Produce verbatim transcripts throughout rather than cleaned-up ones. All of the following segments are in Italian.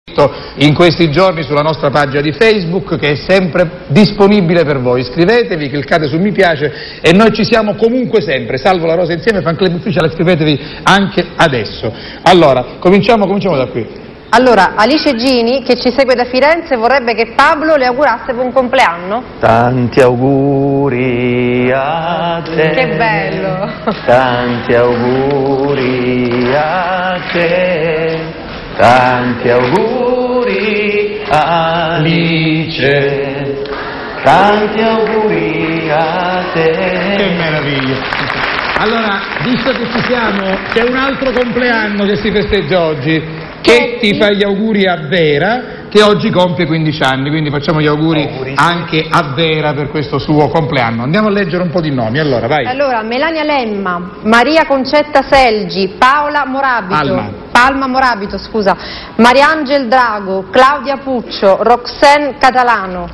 in questi giorni sulla nostra pagina di Facebook, che è sempre disponibile per voi. Iscrivetevi, cliccate su mi piace e noi ci siamo comunque sempre. Salvo la Rosa Insieme, fan club ufficiale, iscrivetevi anche adesso. Allora, cominciamo, cominciamo da qui. Allora, Alice Gini, che ci segue da Firenze, vorrebbe che Pablo le augurasse buon compleanno. Tanti auguri a te. Che bello. Tanti auguri a te. Tanti auguri Alice, tanti auguri a te. Che meraviglia! Allora, visto che ci siamo, c'è un altro compleanno che si festeggia oggi. Chetti fa gli auguri a Vera, che oggi compie quindici anni, quindi facciamo gli auguri Augurissimi. anche a Vera per questo suo compleanno. Andiamo a leggere un po' di nomi, allora, vai. Allora, Melania Lemma, Maria Concetta Selgi, Paola Morabito, Alma. Palma Morabito, scusa, Mariangel Drago, Claudia Puccio, Roxanne Catalano,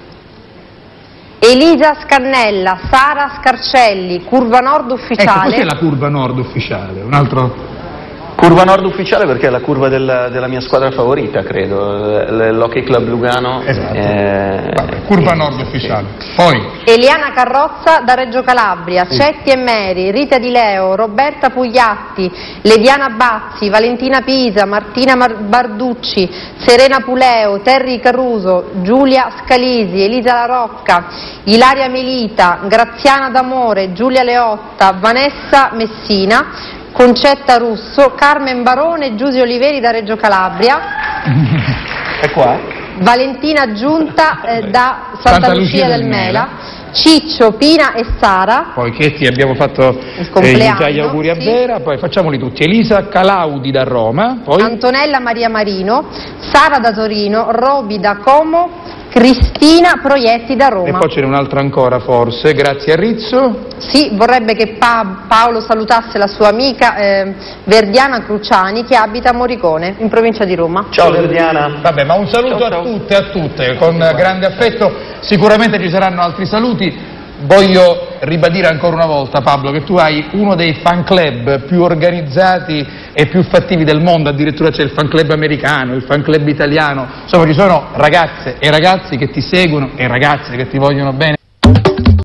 Elisa Scannella, Sara Scarcelli, Curva Nord Ufficiale. Ecco, cos'è la Curva Nord Ufficiale? Un altro... Curva Nord Ufficiale perché è la curva della, della mia squadra favorita, credo, l'Hockey Club Lugano. Esatto. Eh, Vabbè, Curva Nord Ufficiale. Poi Eliana Carrozza da Reggio Calabria, sì. Cetti e Meri, Rita Di Leo, Roberta Pugliatti, Leviana Bazzi, Valentina Pisa, Martina Mar- Barducci, Serena Puleo, Terry Caruso, Giulia Scalisi, Elisa La Rocca, Ilaria Melita, Graziana D'Amore, Giulia Leotta, Vanessa Messina, Concetta Russo, Carmen Barone e Giusy Oliveri da Reggio Calabria. È qua? Valentina Giunta eh, da Santa, Santa Lucia, Lucia del, del Mela. Mela. Ciccio, Pina e Sara. Poi Chetti abbiamo fatto eh, gli auguri a sì. Vera, poi facciamoli tutti. Elisa Calaudi da Roma. Poi Antonella Maria Marino, Sara da Torino, Roby da Como, Cristina Proietti da Roma. E poi ce n'è un'altra ancora forse, grazie a Rizzo. Sì, vorrebbe che pa- Paolo salutasse la sua amica eh, Verdiana Cruciani, che abita a Moricone, in provincia di Roma. Ciao Verdiana. Vabbè, ma un saluto ciao, ciao. a tutte e a tutte, con grande affetto. Sicuramente ci saranno altri saluti. Voglio ribadire ancora una volta, Pablo, che tu hai uno dei fan club più organizzati e più fattivi del mondo, addirittura c'è il fan club americano, il fan club italiano, insomma ci sono ragazze e ragazzi che ti seguono e ragazze che ti vogliono bene.